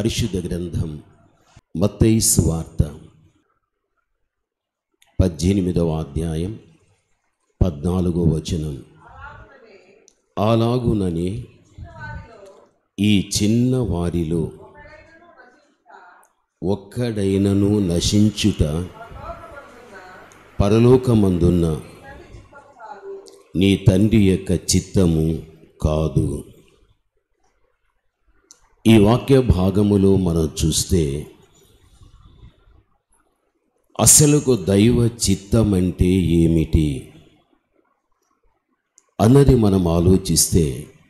పరిశుద్ధ గ్రంథం మత్తయి సువార్త 18వ అధ్యాయం 14వ వచనం. అలాగుననే ఈ చిన్న వారిలో ఒక్కడైనను నశించుట పరలోకమందున్న నీ తండ్రి యొక్క చిత్తము కాదు. ఈ వాక్య భాగములో మనం చూస్తే అసలుకు దైవ చిత్తం అంటే ఏమిటి అన్నది మనం ఆలోచిస్తే,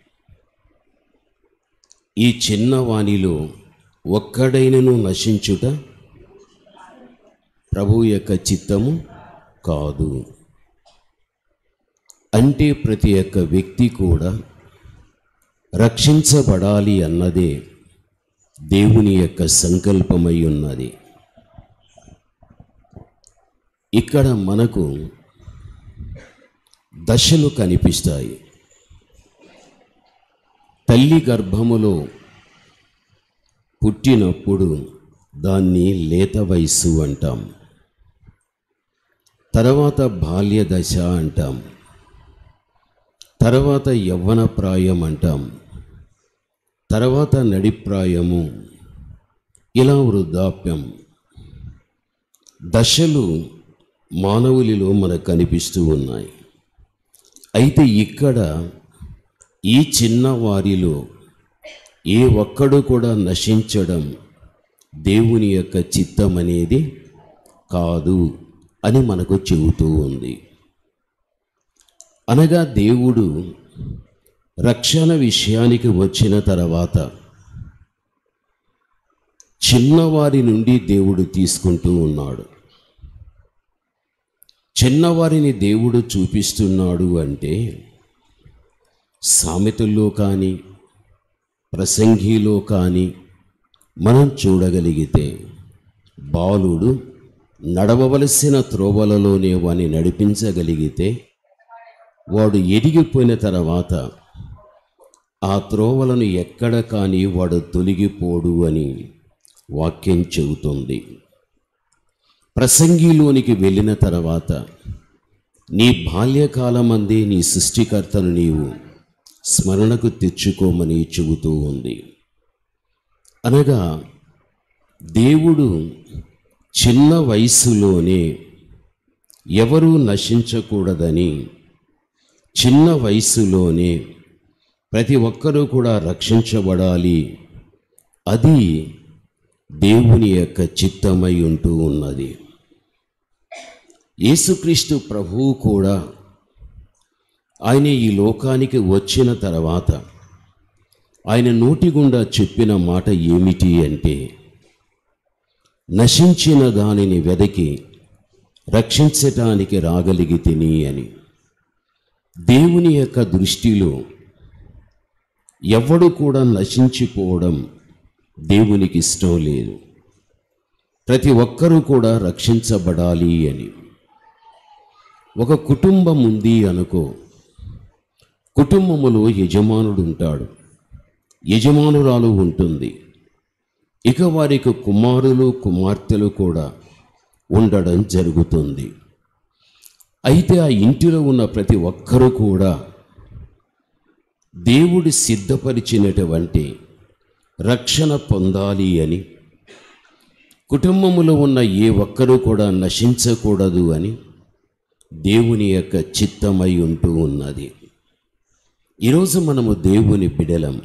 ఈ చిన్నవానిలో ఒక్కడైనను నశించుట ప్రభువు యొక్క చిత్తము కాదు. అంటే ప్రతి ఒక్క వ్యక్తి కూడా రక్షించబడాలి అన్నదే దేవుని యొక్క సంకల్పమై ఉన్నది. ఇక్కడ మనకు దశలు కనిపిస్తాయి. తల్లి గర్భములో పుట్టినప్పుడు దాన్ని లేత వయస్సు అంటాం, తర్వాత బాల్య దశ అంటాం, తర్వాత యవ్వన ప్రాయం అంటాం, తర్వాత నడిప్రాయము, ఇలా వృద్ధాప్యం. దశలు మానవులిలో మనకు కనిపిస్తూ ఉన్నాయి. అయితే ఇక్కడ ఈ చిన్నవారిలో ఏ ఒక్కడు కూడా నశించడం దేవుని యొక్క చిత్తం అనేది కాదు అని మనకు చెబుతూ ఉంది. అనగా దేవుడు రక్షణ విషయానికి వచ్చిన తర్వాత చిన్నవారి నుండి దేవుడు తీసుకుంటూ ఉన్నాడు. చిన్నవారిని దేవుడు చూపిస్తున్నాడు అంటే సామెతల్లో కానీ ప్రసంగిలో కానీ మనం చూడగలిగితే, బాలుడు నడవవలసిన త్రోవలలోనే వాని నడిపించగలిగితే వాడు ఎదిగిపోయిన తర్వాత ఆ త్రోవలను ఎక్కడ కానీ వాడు తొలగిపోడు అని వాక్యం చెబుతుంది. ప్రసంగిలోనికి వెళ్ళిన తర్వాత నీ బాల్యకాలమందే నీ సృష్టికర్తను నీవు స్మరణకు తెచ్చుకోమని చెబుతూ ఉంది. అనగా దేవుడు చిన్న వయస్సులోనే ఎవరూ నశించకూడదని, చిన్న వయస్సులోనే ప్రతి ఒక్కరూ కూడా రక్షించబడాలి, అది దేవుని యొక్క చిత్తమై ఉంటూ ఉన్నది. యేసుక్రీస్తు ప్రభువు కూడా ఆయన ఈ లోకానికి వచ్చిన తర్వాత ఆయన నోటి గుండా చెప్పిన మాట ఏమిటి అంటే, నశించిన దానిని వెదకి రక్షించటానికి రాగలిగితిని అని. దేవుని యొక్క దృష్టిలో ఎవడు కూడా నశించిపోవడం దేవునికి ఇష్టం లేదు. ప్రతి ఒక్కరూ కూడా రక్షించబడాలి అని. ఒక కుటుంబం ఉంది అనుకో, కుటుంబములో యజమానుడు ఉంటాడు, యజమానురాలు ఉంటుంది, ఇక వారికి కుమారులు కుమార్తెలు కూడా ఉండడం జరుగుతుంది. అయితే ఆ ఇంటిలో ఉన్న ప్రతి ఒక్కరూ కూడా దేవుడు సిద్ధపరిచినటువంటి రక్షణ పొందాలి అని, కుటుంబములో ఉన్న ఏ ఒక్కరూ కూడా నశించకూడదు అని దేవుని యొక్క చిత్తమై ఉంటూ ఉన్నది. ఈరోజు మనము దేవుని బిడలం.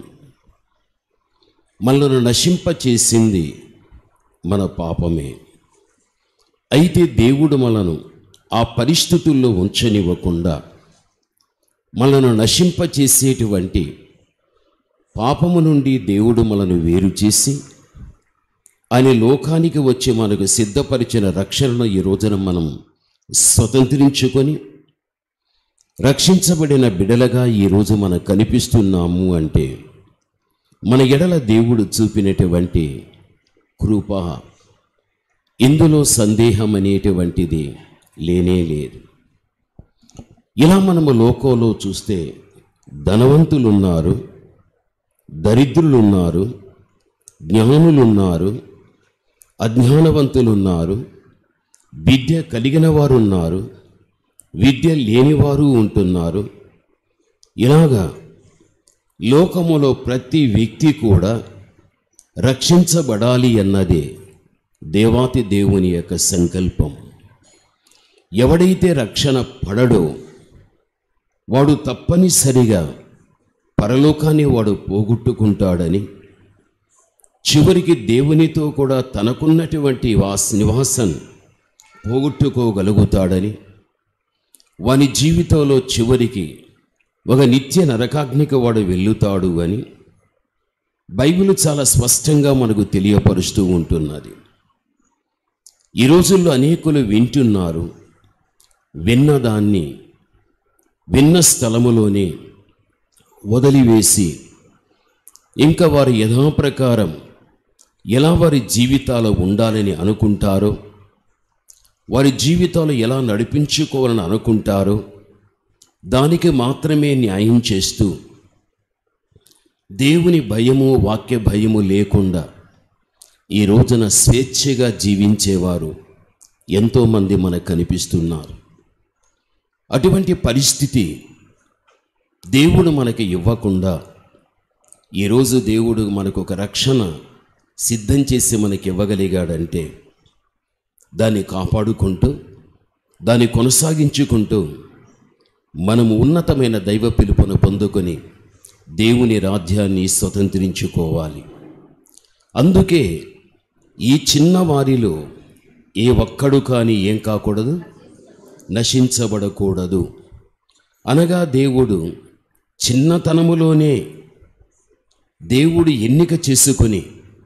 మనల్ని నశింపచేసింది మన పాపమే. అయితే దేవుడు మనను ఆ పరిస్థితుల్లో ఉంచనివ్వకుండా మనను నశింపచేసేటువంటి పాపము నుండి దేవుడు మనను వేరు చేసి ఆయన లోకానికి వచ్చి మనకు సిద్ధపరిచిన రక్షణను ఈ రోజున మనం స్వతంత్రించుకొని రక్షించబడిన బిడలగా ఈరోజు మనం కనిపిస్తున్నాము అంటే మన ఎడల దేవుడు చూపినటువంటి కృప, ఇందులో సందేహం అనేటువంటిది లేనే లేదు. ఇలా మనము లోకంలో చూస్తే ధనవంతులున్నారు, దరిద్రులున్నారు, జ్ఞానులున్నారు, అజ్ఞానవంతులున్నారు, విద్య కలిగిన వారు ఉన్నారు, విద్య లేనివారు ఉంటున్నారు. ఇలాగా లోకములో ప్రతి వ్యక్తి కూడా రక్షించబడాలి అన్నదే దేవాతి దేవుని యొక్క సంకల్పం. ఎవడైతే రక్షణ పడడో వాడు తప్పనిసరిగా పరలోకాన్ని వాడు పోగొట్టుకుంటాడని, చివరికి దేవునితో కూడా తనకున్నటువంటి నివాసం పోగొట్టుకోగలుగుతాడని, వాని జీవితంలో చివరికి ఒక నిత్య నరకాగ్నికి వాడు వెళ్ళుతాడు అని బైబిల్ చాలా స్పష్టంగా మనకు తెలియపరుస్తూ ఉంటున్నది. ఈ రోజుల్లో అనేకులు వింటున్నారు, విన్నదాన్ని విన్న స్థలములోనే వదిలివేసి ఇంకా వారి యథాప్రకారం ఎలా వారి జీవితాలు ఉండాలని అనుకుంటారో, వారి జీవితాలు ఎలా నడిపించుకోవాలని అనుకుంటారో దానికి మాత్రమే న్యాయం చేస్తూ దేవుని భయము, వాక్య భయము లేకుండా ఈ రోజున స్వేచ్ఛగా జీవించేవారు ఎంతోమంది మనకు కనిపిస్తున్నారు. అటువంటి పరిస్థితి దేవుడు మనకి ఇవ్వకుండా ఈరోజు దేవుడు మనకు ఒక రక్షణ సిద్ధం చేసి మనకి ఇవ్వగలిగాడంటే దాన్ని కాపాడుకుంటూ దాన్ని కొనసాగించుకుంటూ మనము ఉన్నతమైన దైవ పిలుపును పొందుకొని దేవుని రాజ్యాన్ని స్వతంత్రించుకోవాలి. అందుకే ఈ చిన్నవారిలో ఏ ఒక్కడు కానీ ఏం కాకూడదు, నశించబడకూడదు అనగా దేవుడు చిన్నతనములోనే దేవుడు ఎన్నిక చేసుకొని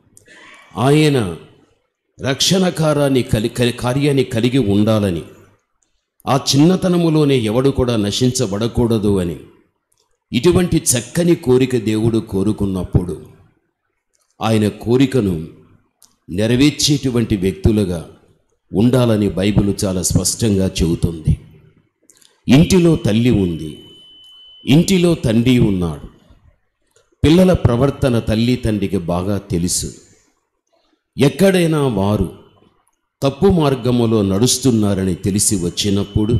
ఆయన రక్షణ కార్యాన్ని కలిగి ఉండాలని, ఆ చిన్నతనములోనే ఎవడు కూడా నశించబడకూడదు అని ఇటువంటి చక్కని కోరిక దేవుడు కోరుకున్నప్పుడు ఆయన కోరికను నెరవేర్చేటువంటి వ్యక్తులుగా ఉండాలని బైబిల్ చాలా స్పష్టంగా చెబుతుంది. ఇంటిలో తల్లి ఉంది, ఇంటిలో తండ్రి ఉన్నాడు. పిల్లల ప్రవర్తన తల్లి తండ్రికి బాగా తెలుసు. ఎక్కడైనా వారు తప్పు మార్గములో నడుస్తున్నారని తెలిసి వచ్చినప్పుడు,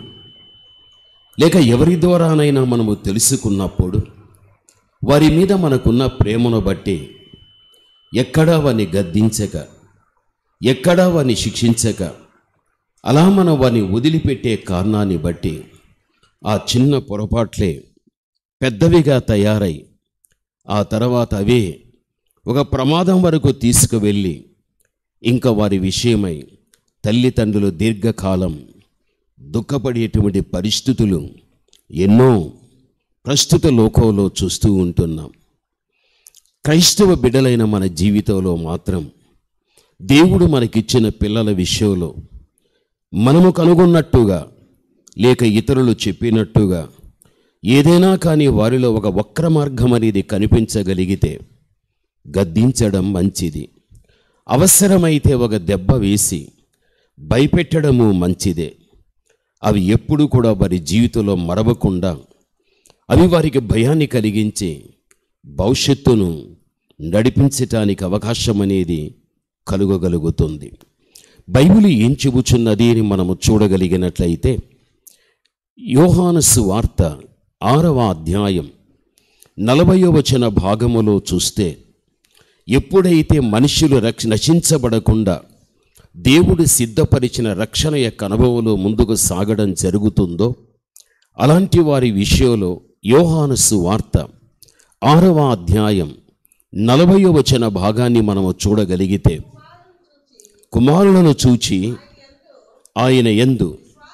లేక ఎవరి ద్వారానైనా మనము తెలుసుకున్నప్పుడు, వారి మీద మనకున్న ప్రేమను బట్టి ఎక్కడా వారిని గద్దించక, ఎక్కడా వారిని శిక్షించక, అలా మనం వారిని వదిలిపెట్టే కారణాన్ని బట్టి ఆ చిన్న పొరపాట్లే పెద్దవిగా తయారై ఆ తర్వాత అవే ఒక ప్రమాదం వరకు తీసుకువెళ్ళి ఇంకా వారి విషయమై తల్లిదండ్రులు దీర్ఘకాలం దుఃఖపడేటువంటి పరిస్థితులు ఎన్నో ప్రస్తుత లోకంలో చూస్తూ ఉంటున్నాం. క్రైస్తవ బిడ్డలైన మన జీవితంలో మాత్రం దేవుడు మనకిచ్చిన పిల్లల విషయంలో మనము కనుగొన్నట్టుగా లేక ఇతరులు చెప్పినట్టుగా ఏదైనా కానీ వారిలో ఒక వక్ర మార్గం అనేది కనిపించగలిగితే గద్దించడం మంచిది. అవసరమైతే ఒక దెబ్బ వేసి భయపెట్టడము మంచిదే. అవి ఎప్పుడు కూడా వారి జీవితంలో మరవకుండా అవి వారికి భయాన్ని కలిగించి భవిష్యత్తును నడిపించటానికి అవకాశం అనేది కలుగగలుగుతుంది. బైబిల్ ఏం చెబుచున్నది అని మనము చూడగలిగినట్లయితే యోహాను సువార్త 6వ అధ్యాయం 40వ వచన భాగములో చూస్తే, ఎప్పుడైతే మనుషులు నశించబడకుండా దేవుడు సిద్ధపరిచిన రక్షణ యొక్క అనుభవంలో ముందుకు సాగడం జరుగుతుందో అలాంటి వారి విషయంలో యోహాను సువార్త 6వ అధ్యాయం 40వ వచన భాగాన్ని మనము చూడగలిగితే, కుమారులను చూచి ఆయన యందు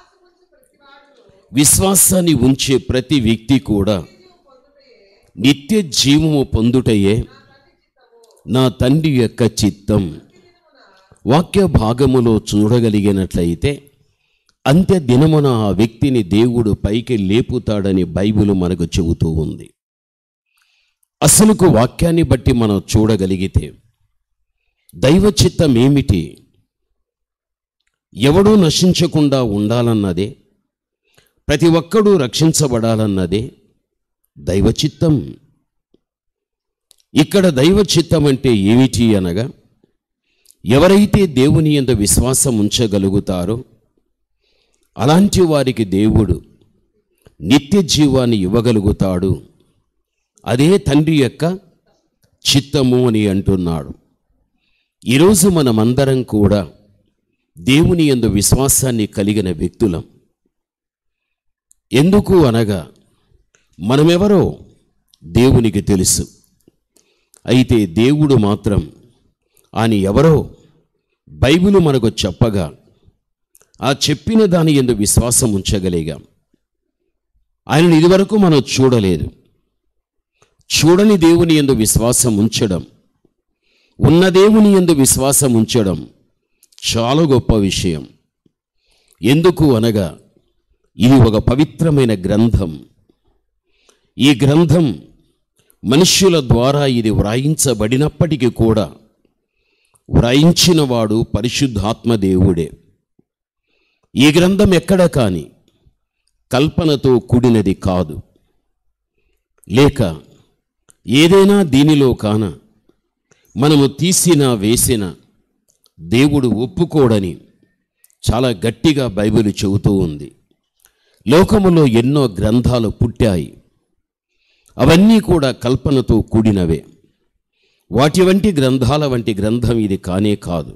విశ్వాసాన్ని ఉంచే ప్రతి వ్యక్తి కూడా నిత్య జీవము పొందుటయే నా తండ్రి యొక్క చిత్తం. వాక్య భాగములో చూడగలిగినట్లయితే అంత్య దినమున ఆ వ్యక్తిని దేవుడు పైకి లేపుతాడని బైబిల్ మనకు చెబుతూ ఉంది. అసలుకు వాక్యాన్ని బట్టి మనం చూడగలిగితే దైవ చిత్తం ఏమిటి? ఎవడూ నశించకుండా ఉండాలన్నదే, ప్రతి ఒక్కడూ రక్షించబడాలన్నదే దైవ చిత్తం. ఇక్కడ దైవ చిత్తం అంటే ఏమిటి అనగా, ఎవరైతే దేవుని యందు విశ్వాసం ఉంచగలుగుతారో అలాంటి వారికి దేవుడు నిత్య జీవాన్ని ఇవ్వగలుగుతాడు. అదే తండ్రి యొక్క చిత్తము అని అంటున్నాడు. ఈరోజు మనమందరం కూడా దేవుని యందు విశ్వాసాన్ని కలిగిన వ్యక్తులం. ఎందుకు అనగా, మనమెవరో దేవునికి తెలుసు. అయితే దేవుడు మాత్రం ఆయన ఎవరో బైబిలు మనకు చెప్పగా ఆ చెప్పిన దాని యందు విశ్వాసం ఉంచగలిగాం. ఆయనను ఇదివరకు మనం చూడలేదు. చూడని దేవుని యందు విశ్వాసం ఉంచడం, ఉన్న దేవుని యందు విశ్వాసం ఉంచడం చాలా గొప్ప విషయం. ఎందుకు అనగా, ఇది ఒక పవిత్రమైన గ్రంథం. ఈ గ్రంథం మనుష్యుల ద్వారా ఇది వ్రాయించబడినప్పటికీ కూడా వ్రాయించినవాడు పరిశుద్ధాత్మ దేవుడే. ఈ గ్రంథం ఎక్కడ కానీ కల్పనతో కూడినది కాదు, లేక ఏదైనా దీనిలో కాన మనము తీసిన వేసిన దేవుడు ఒప్పుకోడని చాలా గట్టిగా బైబిల్ చెబుతూ ఉంది. లోకములో ఎన్నో గ్రంథాలు పుట్టాయి, అవన్నీ కూడా కల్పనతో కూడినవే. వాటి వంటి గ్రంథాల వంటి గ్రంథం ఇది కానే కాదు.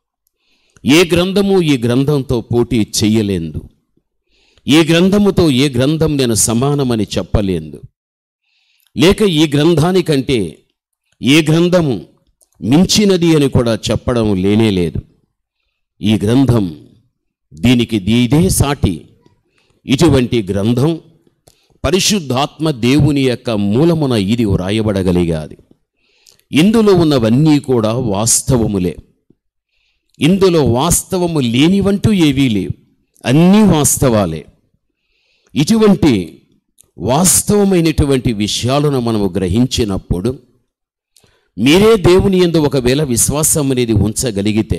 ఏ గ్రంథము ఈ గ్రంథంతో పోటీ చెయ్యలేదు. ఈ గ్రంథముతో ఏ గ్రంథం నేను సమానమని చెప్పలేదు, లేక ఈ గ్రంథానికంటే ఏ గ్రంథము మించినది అని కూడా చెప్పడం లేనేలేదు. ఈ గ్రంథం దీనికి ఇదే సాటి. ఇటువంటి గ్రంథం పరిశుద్ధాత్మ దేవుని యొక్క మూలమున ఇది వ్రాయబడగలిగాది. ఇందులో ఉన్నవన్నీ కూడా వాస్తవములే. ఇందులో వాస్తవము లేనివంటూ ఏవీ లేవు, అన్నీ వాస్తవాలే. ఇటువంటి వాస్తవమైనటువంటి విషయాలను మనము గ్రహించినప్పుడు, మీరే దేవుని యందు ఒకవేళ విశ్వాసం అనేది ఉంచగలిగితే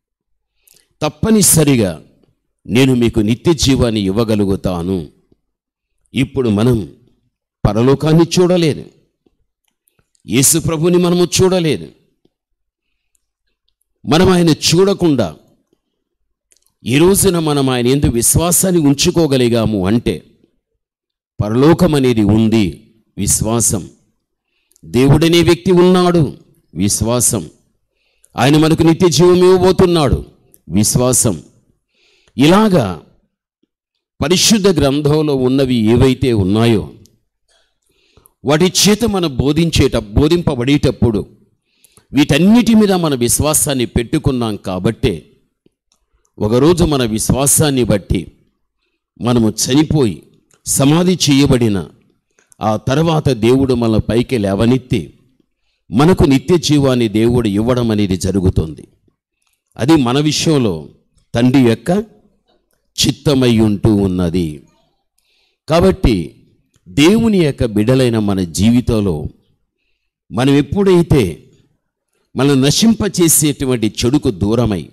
తప్పనిసరిగా నేను మీకు నిత్య జీవాన్ని ఇవ్వగలుగుతాను. ఇప్పుడు మనం పరలోకాన్ని చూడలేదు, యేసు ప్రభుని మనము చూడలేదు. మనం ఆయన చూడకుండా ఈ రోజున మనం ఆయన యందు విశ్వాసాన్ని ఉంచుకోగలిగాము అంటే పరలోకం అనేది ఉంది, విశ్వాసం. దేవుడనే వ్యక్తి ఉన్నాడు, విశ్వాసం. ఆయన మనకు నిత్య జీవం ఇవ్వబోతున్నాడు, విశ్వాసం. ఇలాగా పరిశుద్ధ గ్రంథంలో ఉన్నవి ఏవైతే ఉన్నాయో వాటి చేత మనం బోధింపబడేటప్పుడు వీటన్నిటి మీద మన విశ్వాసాన్ని పెట్టుకున్నాం. కాబట్టే ఒకరోజు మన విశ్వాసాన్ని బట్టి మనము చనిపోయి సమాధి చేయబడిన ఆ తర్వాత దేవుడు మన పైకి లేవనెత్తి మనకు నిత్య జీవాన్ని దేవుడు ఇవ్వడం అనేది జరుగుతుంది. అది మన విషయంలో తండ్రి యొక్క చిత్తమై ఉంటూ ఉన్నది. కాబట్టి దేవుని యొక్క బిడ్డలైన మన జీవితంలో మనం ఎప్పుడైతే మనం నశింపచేసేటువంటి చెడుకు దూరమై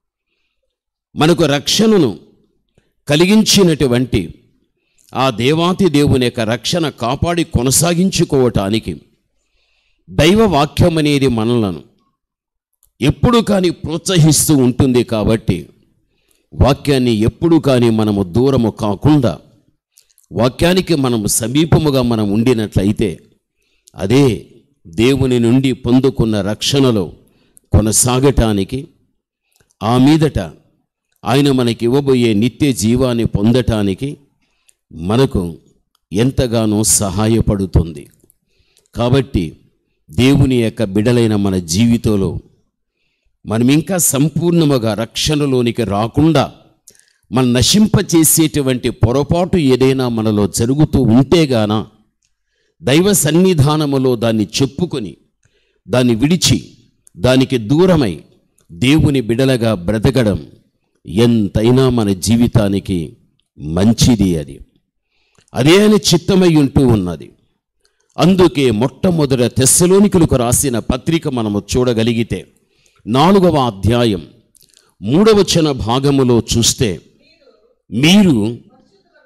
మనకు రక్షణను కలిగించినటువంటి ఆ దేవాతి దేవుని యొక్క రక్షణ కాపాడి కొనసాగించుకోవటానికి దైవ వాక్యం అనేది మనలను ఎప్పుడు కానీ ప్రోత్సహిస్తూ ఉంటుంది. కాబట్టి వాక్యాన్ని ఎప్పుడు కానీ మనము దూరము కాకుండా వాక్యానికి మనము సమీపముగా మనం ఉండినట్లయితే అదే దేవుని నుండి పొందుకున్న రక్షణలో కొనసాగటానికి, ఆ మీదట ఆయన మనకి ఇవ్వబోయే నిత్య జీవాన్ని పొందటానికి మనకు ఎంతగానో సహాయపడుతుంది. కాబట్టి దేవుని యొక్క బిడలైన మన జీవితంలో మనం ఇంకా సంపూర్ణముగా రక్షణలోనికి రాకుండా మనం నశింపచేసేటువంటి పొరపాటు ఏదైనా మనలో జరుగుతూ ఉంటేగాన దైవ సన్నిధానములో దాన్ని చెప్పుకొని దాన్ని విడిచి దానికి దూరమై దేవుని బిడలగా బ్రతకడం ఎంతైనా మన జీవితానికి మంచిది. అదే అని చిత్తమై ఉంటూ ఉన్నది. అందుకే మొట్టమొదట తెస్సలోనికులకు రాసిన పత్రిక మనము చూడగలిగితే 4వ అధ్యాయం 3వ వచన భాగములో చూస్తే, మీరు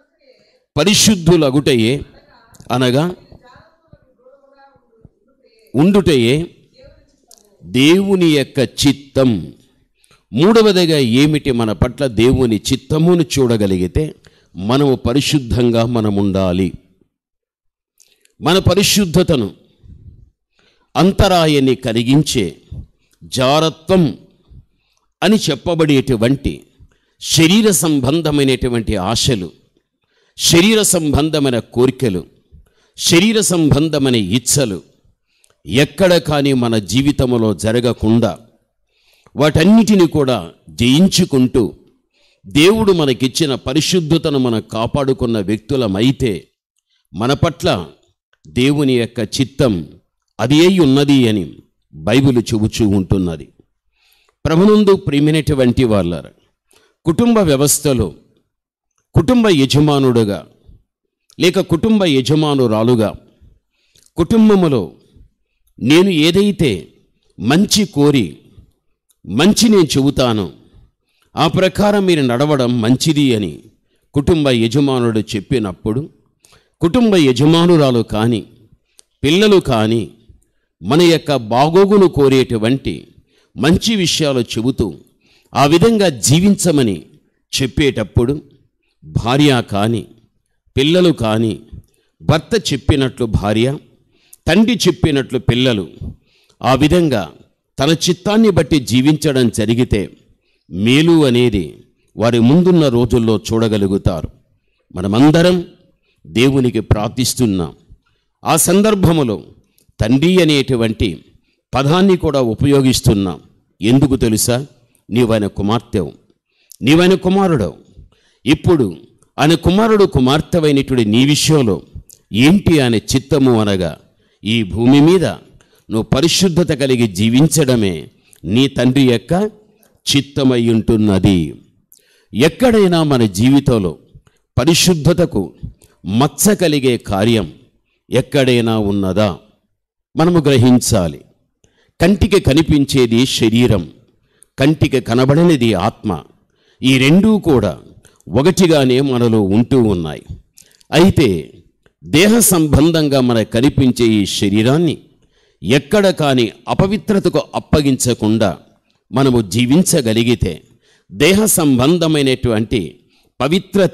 పరిశుద్ధులగుటయే అనగా ఉండుటయే దేవుని యొక్క చిత్తం. మూడవదిగా ఏమిటి? మన పట్ల దేవుని చిత్తమును చూడగలిగితే మనము పరిశుద్ధంగా ఉండాలి. మన పరిశుద్ధతను అంతరాయాన్ని కలిగించే జారత్వం అని చెప్పబడేటువంటి శరీర సంబంధమైనటువంటి ఆశలు, శరీర సంబంధమైన కోరికలు, శరీర సంబంధమైన ఇచ్చలు ఎక్కడ కానీ మన జీవితంలో జరగకుండా వాటన్నిటిని కూడా జయించుకుంటూ దేవుడు మనకిచ్చిన పరిశుద్ధతను మనం కాపాడుకున్న వ్యక్తులమైతే మన పట్ల దేవుని యొక్క చిత్తం అది అయి ఉన్నది అని బైబిల్ చెబుతూ ఉంటున్నది. ప్రభునందు ప్రియమైనటువంటి వాళ్ళారా, కుటుంబ వ్యవస్థలో కుటుంబ యజమానుడుగా లేక కుటుంబ యజమానురాలుగా కుటుంబములో నేను ఏదైతే మంచి కోరి మంచి నేను చెబుతానో ఆ ప్రకారం మీరు నడవడం మంచిది అని కుటుంబ యజమానుడు చెప్పినప్పుడు కుటుంబ యజమానురాలు కానీ పిల్లలు కానీ మన యొక్క బాగోగును కోరేటువంటి మంచి విషయాలు చెబుతూ ఆ విధంగా జీవించమని చెప్పేటప్పుడు భార్య కానీ పిల్లలు కానీ భర్త చెప్పినట్లు భార్య, తండ్రి చెప్పినట్లు పిల్లలు ఆ విధంగా తన చిత్తాన్ని బట్టి జీవించడం జరిగితే మేలు అనేది వారి ముందున్న రోజుల్లో చూడగలుగుతారు. మనమందరం దేవునికి ప్రార్థిస్తున్నాం. ఆ సందర్భములో తండ్రి అనేటువంటి పదాన్ని కూడా ఉపయోగిస్తున్నాం. ఎందుకు తెలుసా? నీవైన కుమార్తెవు, నీవైన కుమారుడవు. ఇప్పుడు ఆయన కుమారుడు కుమార్తెవైనటువంటి నీ విషయంలో ఏంటి ఆయన చిత్తము అనగా ఈ భూమి మీద నువ్వు పరిశుద్ధత కలిగి జీవించడమే నీ తండ్రి యొక్క చిత్తమై ఉంటున్నది. ఎక్కడైనా మన జీవితంలో పరిశుద్ధతకు మచ్చ కలిగే కార్యం ఎక్కడైనా ఉన్నదా మనము గ్రహించాలి. కంటికి కనిపించేది శరీరం, కంటికి కనబడనిది ఆత్మ. ఈ రెండూ కూడా ఒకటిగానే మనలో ఉంటూ ఉన్నాయి. అయితే దేహ సంబంధంగా మనకు కనిపించే ఈ శరీరాన్ని ఎక్కడ కానీ అపవిత్రతకు అప్పగించకుండా మనము జీవించగలిగితే దేహ సంబంధమైనటువంటి పవిత్రత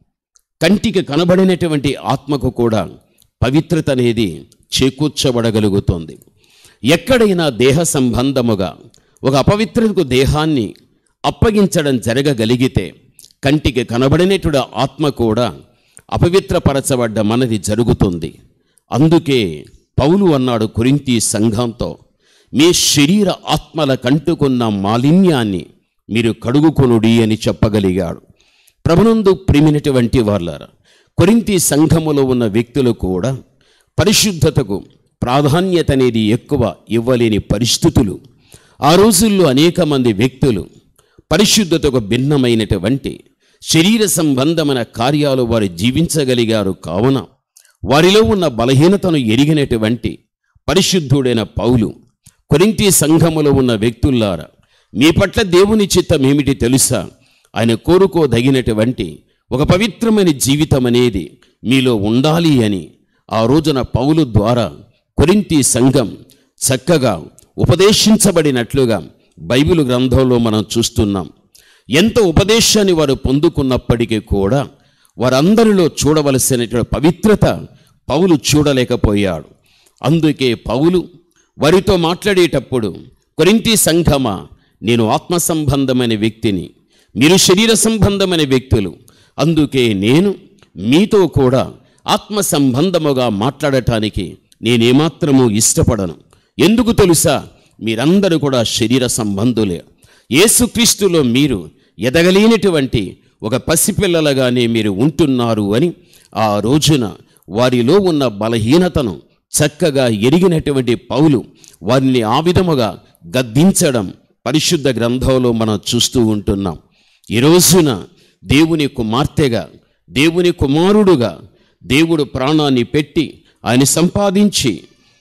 కంటికి కనబడినటువంటి ఆత్మకు కూడా పవిత్రత అనేది చేకూర్చబడగలుగుతుంది. ఎక్కడైనా దేహ సంబంధముగా ఒక అపవిత్రతకు దేహాన్ని అప్పగించడం జరగగలిగితే కంటికి కనబడినటువంటి ఆత్మ కూడా అపవిత్రపరచబడ్డ మనది జరుగుతుంది. అందుకే పౌలు అన్నాడు కొరింథీ సంఘంతో, మీ శరీర ఆత్మల కంటుకున్న మాలిన్యాన్ని మీరు కడుగుకొనుడి అని చెప్పగలిగాడు. ప్రభునందు ప్రియమైనటువంటి వాళ్ళారా, కొరింథీ సంఘములో ఉన్న వ్యక్తులు కూడా పరిశుద్ధతకు ప్రాధాన్యత అనేది ఎక్కువ ఇవ్వలేని పరిస్థితులు. ఆ రోజుల్లో అనేక మంది వ్యక్తులు పరిశుద్ధతకు భిన్నమైనటువంటి శరీర సంబంధమైన కార్యాలు వారు జీవించగలిగారు. కావున వారిలో ఉన్న బలహీనతను ఎరిగినటువంటి పరిశుద్ధుడైన పౌలు కొరింథీ సంఘములో ఉన్న వ్యక్తులారా, మీ పట్ల దేవుని చిత్తం ఏమిటి తెలుసా? ఆయన కోరుకోదగినటువంటి ఒక పవిత్రమైన జీవితం అనేది మీలో ఉండాలి అని ఆ రోజున పౌలు ద్వారా కొరింథీ సంఘం చక్కగా ఉపదేశించబడినట్లుగా బైబిల్ గ్రంథంలో మనం చూస్తున్నాం. ఎంత ఉపదేశాన్ని వారు పొందుకున్నప్పటికీ కూడా వారందరిలో చూడవలసినటువంటి పవిత్రత పౌలు చూడలేకపోయాడు. అందుకే పౌలు వారితో మాట్లాడేటప్పుడు, కొరింథీ సంఘమా, నేను ఆత్మ సంబంధమైన వ్యక్తిని, మీరు శరీర సంబంధమైన వ్యక్తులు. అందుకే నేను మీతో కూడా ఆత్మ సంబంధముగా మాట్లాడటానికి నేనేమాత్రము ఇష్టపడను. ఎందుకు తెలుసా? మీరందరూ కూడా శరీర సంబంధులే. యేసుక్రీస్తులో మీరు ఎదగలేనటువంటి ఒక పసిపిల్లలుగానే మీరు ఉంటున్నారు అని ఆ రోజున వారిలో ఉన్న బలహీనతను చక్కగా ఎరిగినటువంటి పౌలు వారిని ఆ విధముగా గద్దించడం పరిశుద్ధ గ్రంథంలో మనం చూస్తూ ఉంటున్నాం. ఈ రోజున దేవుని కుమార్తెగా, దేవుని కుమారుడుగా దేవుడు ప్రాణాన్ని పెట్టి ఆయన సంపాదించి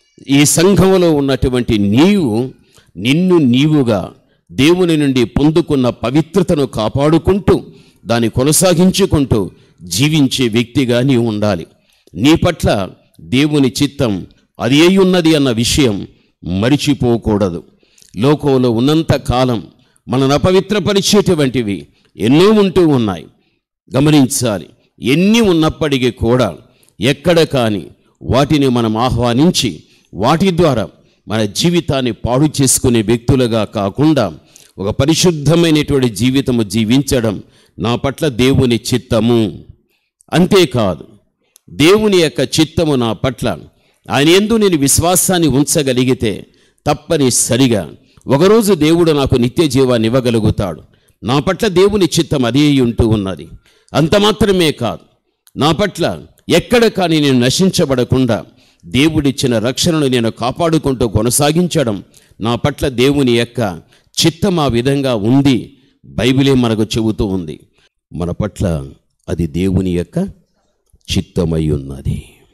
ఈ సంఘంలో ఉన్నటువంటి నిన్ను నీవుగా దేవుని నుండి పొందుకున్న పవిత్రతను కాపాడుకుంటూ దాన్ని కొనసాగించుకుంటూ జీవించే వ్యక్తిగా నీవు ఉండాలి. నీ పట్ల దేవుని చిత్తం అది అయి ఉన్నది అన్న విషయం మరిచిపోకూడదు. లోకంలో ఉన్నంత కాలం మనను అపవిత్రపరిచేటువంటివి ఎన్నో ఉంటూ ఉన్నాయి. గమనించాలి, ఎన్ని ఉన్నప్పటికీ కూడా ఎక్కడ కానీ వాటిని మనం ఆహ్వానించి వాటి ద్వారా మన జీవితాన్ని పాడు చేసుకునే వ్యక్తులుగా కాకుండా ఒక పరిశుద్ధమైనటువంటి జీవితము జీవించడం నా పట్ల దేవుని చిత్తము. అంతేకాదు, దేవుని యొక్క చిత్తము నా పట్ల, ఆయన యందు నేను విశ్వాసాన్ని ఉంచగలిగితే తప్పనిసరిగా ఒకరోజు దేవుడు నాకు నిత్య జీవాన్ని ఇవ్వగలుగుతాడు. నా పట్ల దేవుని చిత్తం అదే ఉంటూ ఉన్నది. అంత మాత్రమే కాదు, నా పట్ల ఎక్కడ కానీ నేను నశించబడకుండా దేవుడిచ్చిన రక్షణను నేను కాపాడుకుంటూ కొనసాగించడం నా పట్ల దేవుని యొక్క చిత్తం ఆ విధంగా ఉంది. బైబిలే మనకు చెబుతూ ఉంది. మన పట్ల అది దేవుని యొక్క చిత్తమై ఉన్నది.